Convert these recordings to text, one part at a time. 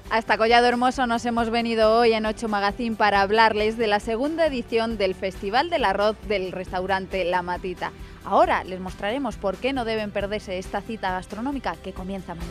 Hasta Collado Hermoso nos hemos venido hoy en 8 Magazine para hablarles de la segunda edición del Festival del Arroz del restaurante La Matita. Ahora les mostraremos por qué no deben perderse esta cita gastronómica que comienza mañana.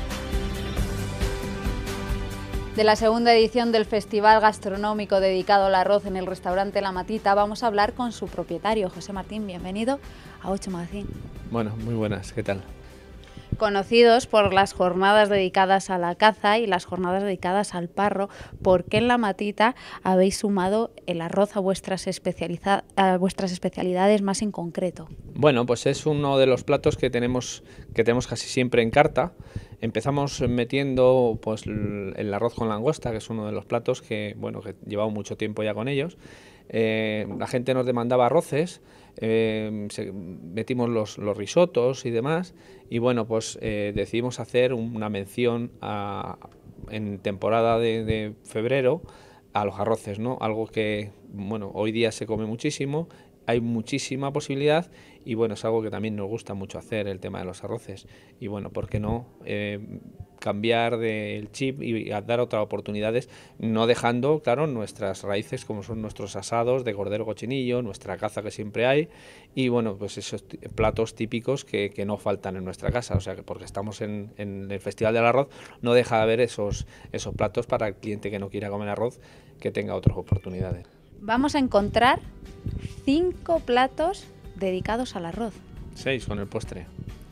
De la segunda edición del Festival Gastronómico dedicado al arroz en el restaurante La Matita vamos a hablar con su propietario, José Martín. Bienvenido a 8 Magazine. Bueno, muy buenas, ¿qué tal? Conocidos por las jornadas dedicadas a la caza y las jornadas dedicadas al parro, ¿por qué en La Matita habéis sumado el arroz a vuestras especialidades más en concreto? Bueno, pues es uno de los platos que tenemos casi siempre en carta. Empezamos metiendo pues el arroz con langosta, que es uno de los platos que llevamos mucho tiempo ya con ellos. La gente nos demandaba arroces, metimos los risotos y demás, y bueno, pues decidimos hacer una mención en temporada de febrero a los arroces, ¿no? Algo que, bueno, hoy día se come muchísimo, hay muchísima posibilidad y bueno, es algo que también nos gusta mucho hacer, el tema de los arroces. Y bueno, ¿por qué no cambiar del chip y dar otras oportunidades, no dejando, claro, nuestras raíces como son nuestros asados de cordero cochinillo, nuestra caza que siempre hay y bueno, pues esos platos típicos que no faltan en nuestra casa, o sea que porque estamos en el Festival del Arroz no deja de haber esos platos para el cliente que no quiera comer arroz, que tenga otras oportunidades. Vamos a encontrar 5 platos dedicados al arroz. 6 con el postre.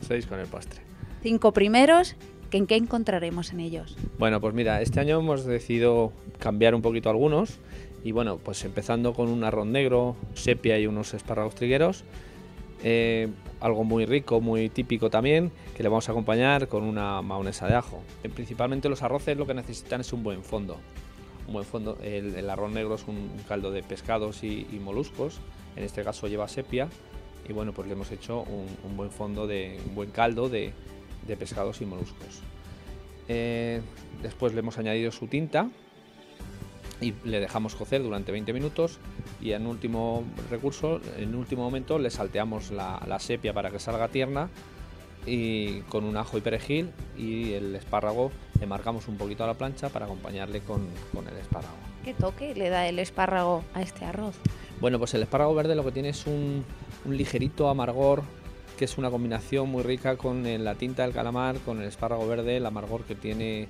5 primeros, ¿en qué encontraremos en ellos? Bueno, pues mira, este año hemos decidido cambiar un poquito algunos y bueno, pues empezando con un arroz negro, sepia y unos espárragos trigueros, algo muy rico, muy típico también, que le vamos a acompañar con una mahonesa de ajo. Principalmente los arroces lo que necesitan es un buen fondo. Un buen fondo. El arroz negro es un caldo de pescados y moluscos, en este caso lleva sepia y bueno, pues le hemos hecho un buen fondo, un buen caldo de pescados y moluscos. Después le hemos añadido su tinta y le dejamos cocer durante 20 minutos y en último recurso, en último momento le salteamos la sepia para que salga tierna y con un ajo y perejil y el espárrago le marcamos un poquito a la plancha para acompañarle con el espárrago. ¿Qué toque le da el espárrago a este arroz? Bueno, pues el espárrago verde lo que tiene es un ligerito amargor, que es una combinación muy rica con la tinta del calamar, con el espárrago verde, el amargor que tiene,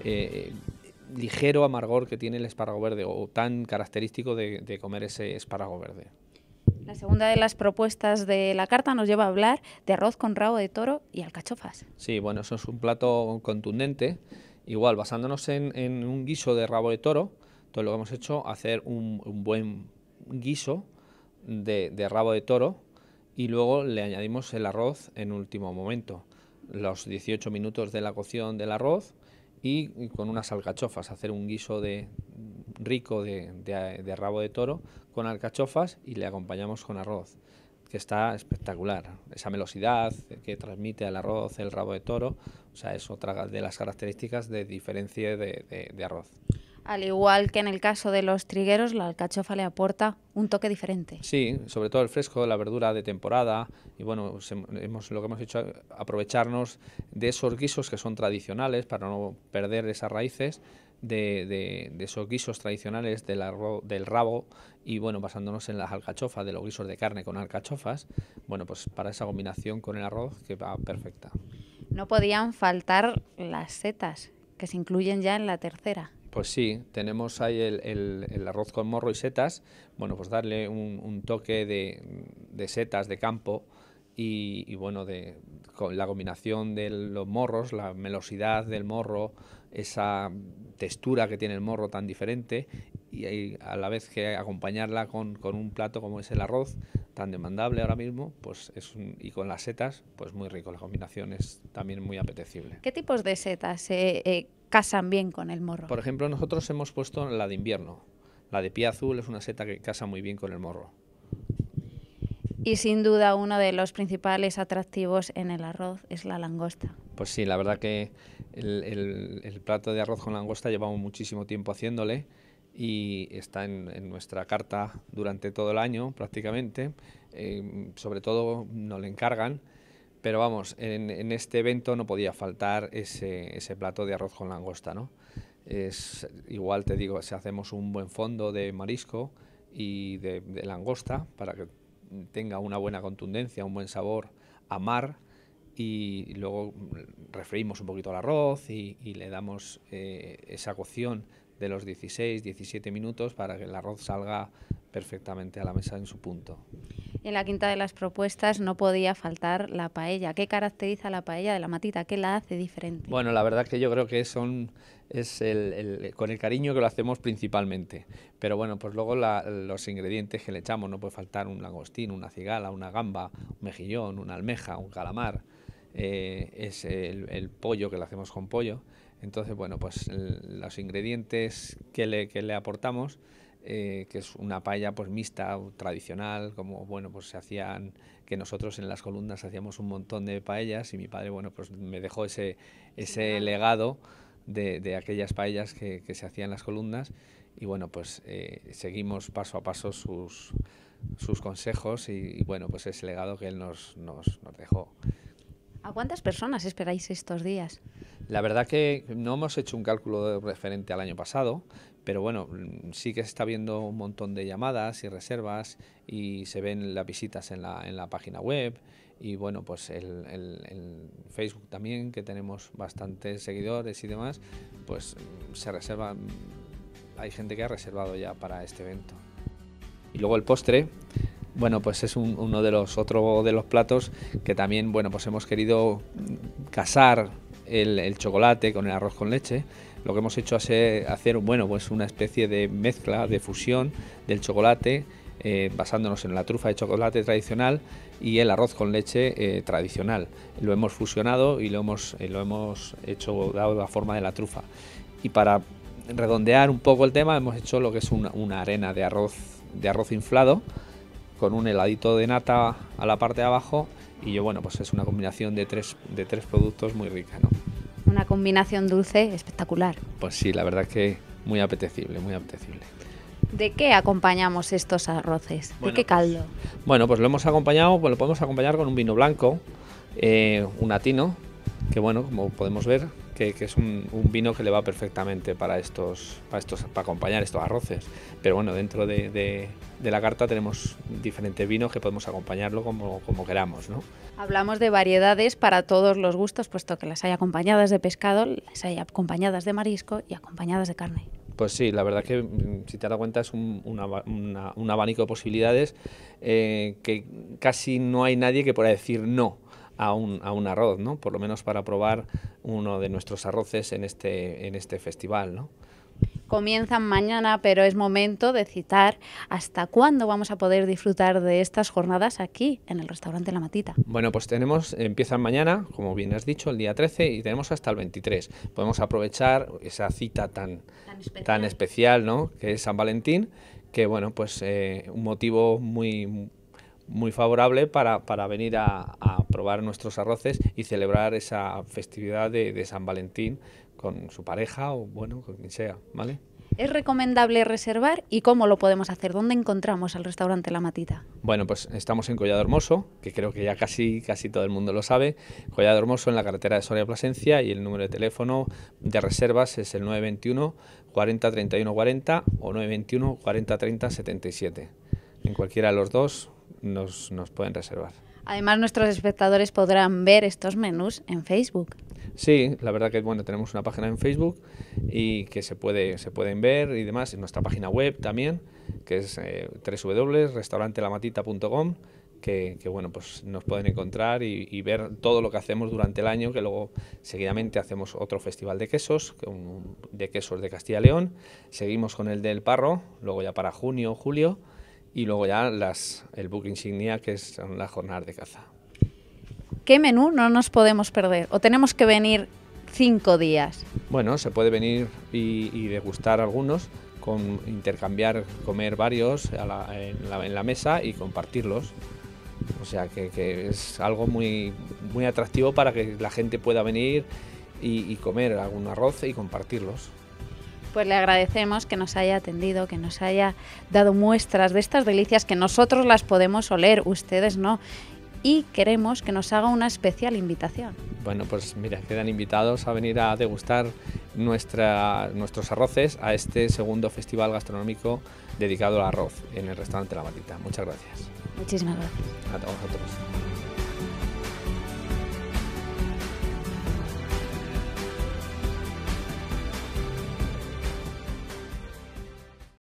ligero amargor que tiene el espárrago verde o tan característico de comer ese espárrago verde. La segunda de las propuestas de la carta nos lleva a hablar de arroz con rabo de toro y alcachofas. Sí, bueno, eso es un plato contundente, igual basándonos en un guiso de rabo de toro. Entonces lo que hemos hecho hacer un buen guiso de rabo de toro y luego le añadimos el arroz en último momento, los 18 minutos de la cocción del arroz y con unas alcachofas, hacer un guiso rico de rabo de toro con alcachofas y le acompañamos con arroz, que está espectacular. Esa melosidad que transmite al arroz el rabo de toro, o sea, es otra de las características de diferencia de arroz. Al igual que en el caso de los trigueros, la alcachofa le aporta un toque diferente. Sí, sobre todo el fresco, la verdura de temporada y bueno, lo que hemos hecho es aprovecharnos de esos guisos que son tradicionales para no perder esas raíces de esos guisos tradicionales del rabo y bueno, basándonos en las alcachofas, de los guisos de carne con alcachofas, bueno, pues para esa combinación con el arroz que va perfecta. No podían faltar las setas, que se incluyen ya en la tercera. Pues sí, tenemos ahí el arroz con morro y setas, bueno, pues darle un toque de setas de campo y bueno, con la combinación de los morros, la melosidad del morro, esa textura que tiene el morro tan diferente y a la vez que acompañarla con un plato como es el arroz, tan demandable ahora mismo, pues y con las setas, pues muy rico, la combinación es también muy apetecible. ¿Qué tipos de setas casan bien con el morro? Por ejemplo, nosotros hemos puesto la de invierno. La de pie azul es una seta que casa muy bien con el morro. Y sin duda uno de los principales atractivos en el arroz es la langosta. Pues sí, la verdad que el plato de arroz con langosta llevamos muchísimo tiempo haciéndole y está en nuestra carta durante todo el año prácticamente. Sobre todo nos le encargan. Pero vamos, en este evento no podía faltar ese plato de arroz con langosta, ¿no? igual te digo, si hacemos un buen fondo de marisco y de langosta para que tenga una buena contundencia, un buen sabor a mar, y luego refreímos un poquito el arroz y le damos esa cocción de los 16-17 minutos para que el arroz salga perfectamente a la mesa en su punto. En la quinta de las propuestas no podía faltar la paella. ¿Qué caracteriza la paella de La Matita? ¿Qué la hace diferente? Bueno, la verdad que yo creo que es con el cariño que lo hacemos principalmente. Pero bueno, pues luego los ingredientes que le echamos, no puede faltar un langostín, una cigala, una gamba, un mejillón, una almeja, un calamar. Es el pollo, que lo hacemos con pollo. Entonces, bueno, pues los ingredientes que le aportamos, que es una paella pues mixta, tradicional, como bueno, pues que nosotros en las columnas hacíamos un montón de paellas, y mi padre, bueno, pues me dejó ese legado de aquellas paellas que se hacían en las columnas, y bueno, pues seguimos paso a paso sus consejos, y bueno, pues ese legado que él nos dejó. ¿A cuántas personas esperáis estos días? La verdad que no hemos hecho un cálculo referente al año pasado, pero bueno, sí que se está viendo un montón de llamadas y reservas, y se ven las visitas en la página web, y bueno, pues el Facebook también, que tenemos bastantes seguidores y demás, pues se reservan, hay gente que ha reservado ya para este evento. Y luego el postre, bueno, pues es otro de los platos que también, bueno, pues hemos querido casar el chocolate con el arroz con leche. Lo que hemos hecho es hacer, bueno, pues una especie de mezcla, de fusión del chocolate, basándonos en la trufa de chocolate tradicional y el arroz con leche tradicional. Lo hemos fusionado y lo hemos hecho, dado la forma de la trufa. Y para redondear un poco el tema, hemos hecho lo que es una arena de arroz inflado, con un heladito de nata a la parte de abajo, y bueno, pues es una combinación de tres productos muy rica, ¿no? Una combinación dulce espectacular. Pues sí, la verdad que muy apetecible, muy apetecible. ¿De qué acompañamos estos arroces? ¿De qué caldo? Bueno, pues lo hemos acompañado, pues lo podemos acompañar con un vino blanco, un atino, que bueno, como podemos ver, que es un vino que le va perfectamente para acompañar estos arroces. Pero bueno, dentro de la carta tenemos diferentes vinos que podemos acompañarlo como queramos, ¿no? Hablamos de variedades para todos los gustos, puesto que las hay acompañadas de pescado, las hay acompañadas de marisco y acompañadas de carne. Pues sí, la verdad que, si te das cuenta, es un abanico de posibilidades, que casi no hay nadie que pueda decir no a un arroz, ¿no? Por lo menos para probar uno de nuestros arroces en este festival, ¿no? Comienzan mañana, pero es momento de citar hasta cuándo vamos a poder disfrutar de estas jornadas aquí, en el restaurante La Matita. Bueno, pues empiezan mañana, como bien has dicho, el día 13, y tenemos hasta el 23. Podemos aprovechar esa cita tan especial, ¿no?, que es San Valentín, que bueno, pues un motivo muy favorable para venir a probar nuestros arroces y celebrar esa festividad de San Valentín con su pareja, o bueno, con quien sea, ¿vale? ¿Es recomendable reservar y cómo lo podemos hacer? ¿Dónde encontramos al restaurante La Matita? Bueno, pues estamos en Collado Hermoso, que creo que ya casi todo el mundo lo sabe. Collado Hermoso, en la carretera de Soria a Plasencia, y el número de teléfono de reservas es el 921 40 31 40 o 921 40 30 77. En cualquiera de los dos nos pueden reservar. Además, nuestros espectadores podrán ver estos menús en Facebook. Sí, la verdad que bueno, tenemos una página en Facebook y que se pueden ver y demás, en nuestra página web también, que es www.restauranteLamatita.com, que bueno, pues nos pueden encontrar y ver todo lo que hacemos durante el año, que luego seguidamente hacemos otro festival de quesos de Castilla y León, seguimos con el del Parro, luego ya para junio o julio, y luego ya el buque insignia, que son las jornadas de caza. ¿Qué menú no nos podemos perder? ¿O tenemos que venir 5 días? Bueno, se puede venir y degustar algunos, intercambiar, comer varios en la mesa y compartirlos. O sea que es algo muy atractivo para que la gente pueda venir y comer algún arroz y compartirlos. Pues le agradecemos que nos haya atendido, que nos haya dado muestras de estas delicias que nosotros las podemos oler, ustedes no. y queremos que nos haga una especial invitación. Bueno, pues mira, quedan invitados a venir a degustar nuestros arroces a este segundo festival gastronómico dedicado al arroz en el restaurante La Matita. Muchas gracias. Muchísimas gracias. A vosotros.